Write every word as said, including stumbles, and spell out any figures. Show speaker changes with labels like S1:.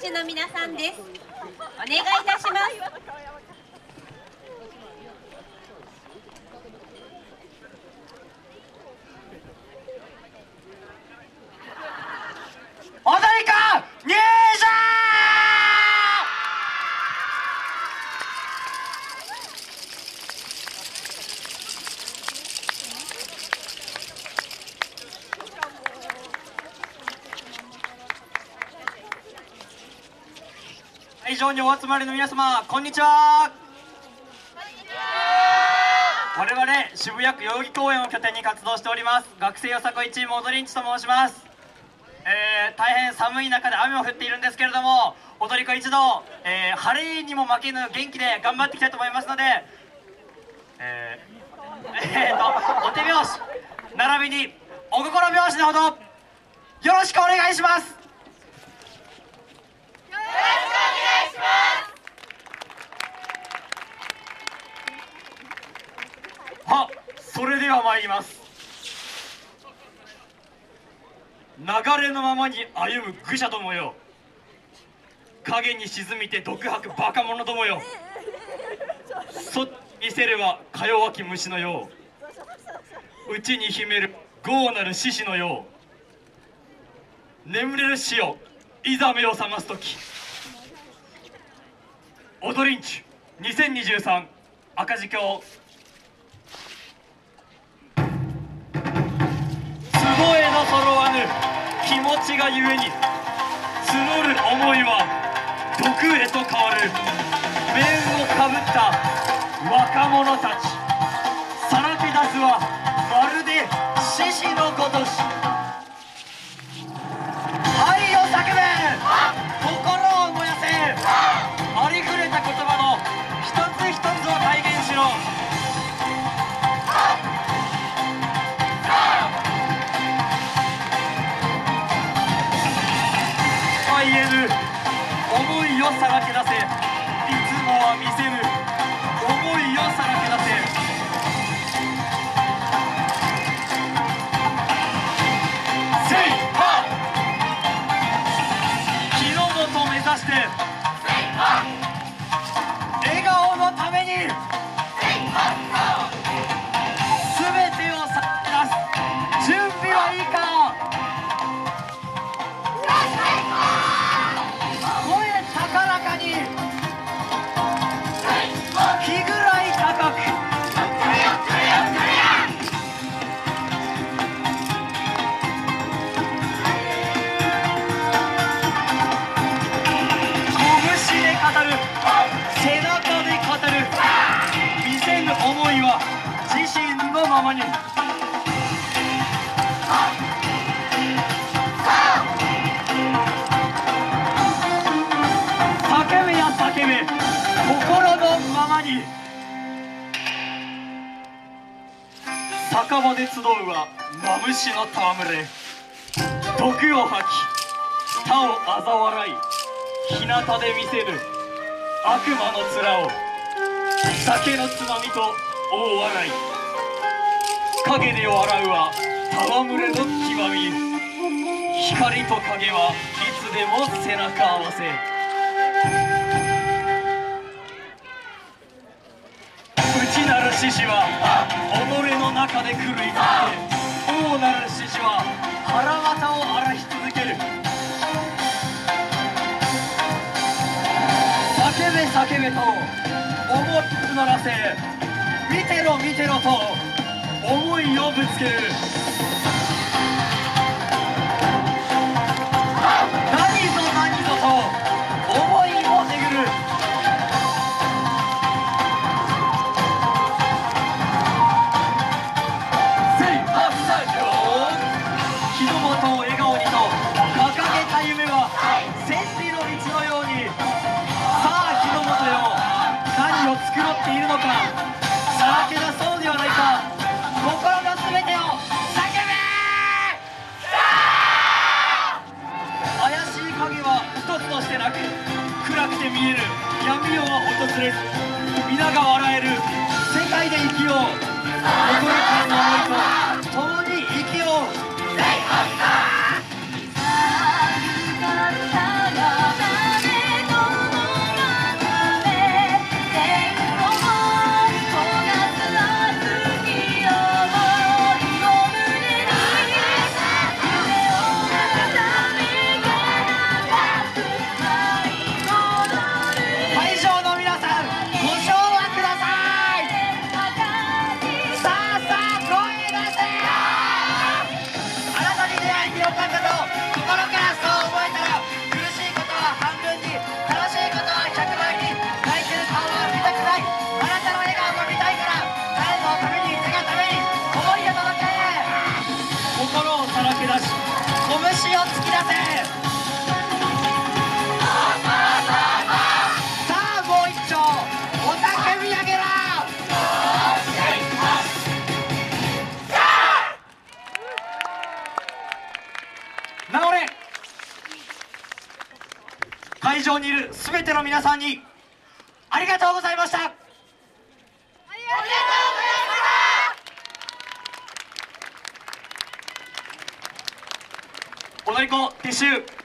S1: 手の皆さんです。お願いいたします。
S2: 踊り子入場。会場にお集まりの皆様、こんにちは。我々渋谷区代々木公園を拠点に活動しております学生よさこいチーム踊りんちと申します。えー、大変寒い中で雨も降っているんですけれども、踊り子一同、えー、晴れにも負けぬ元気で頑張っていきたいと思いますので、えー、えーとお手拍子並びにお心拍子のほどよろしくお願いします。は、それでは参ります。流れのままに歩む愚者どもよ、影に沈みて毒吐くバカ者どもよ、そっ見せればか弱き虫のよう、内に秘める豪なる獅子のよう、眠れる死をいざ目を覚ます時、踊りんちにせんにじゅうさん赤字鏡、集えの揃わぬ気持ちがゆえに募る思いは毒へと変わる。面をかぶった若者たち、さらけ出すはまるで獅子のごとし。愛を叫べ、心を燃やせ、ありふれた言葉の一つ一つを体現しろ。言えぬ思いをさらけ出せ、いつもは見せぬ思いをさらけ出せ。せいは日の本目指して笑顔のために全てをさらけ出す。準備はいいか。日ぐらい高く拳で語る、背中で語る、見せぬ思いは自身のままに。叫べや叫べ、心のままに。酒場で集うはマムシの戯れ、毒を吐き他を嘲笑い、日向で見せる悪魔の面を、酒のつまみと大笑い、影で笑うは戯れの極み。光と影はいつでも背中合わせ。内なる獅子は己の中で狂い立って、王なる獅子は腹股を荒らし続ける。叫べ叫べと思いうならせ、見てろ見てろと思いをぶつける。何ぞ何ぞと思いを巡る。日の本を笑顔にと掲げた夢は千里の道のように。さあ日の本よ、何を繕っているのか、さらけ出そうではないか。心の全てを叫べ。怪しい影は一つとしてなく、暗くて見える闇夜は訪れず、皆が笑える世界で生きよう。心からの思いと共に生きよう。 会場にいる全ての皆さんにありがとうございました。
S1: ありがとうございました。
S2: 踊り子撤収。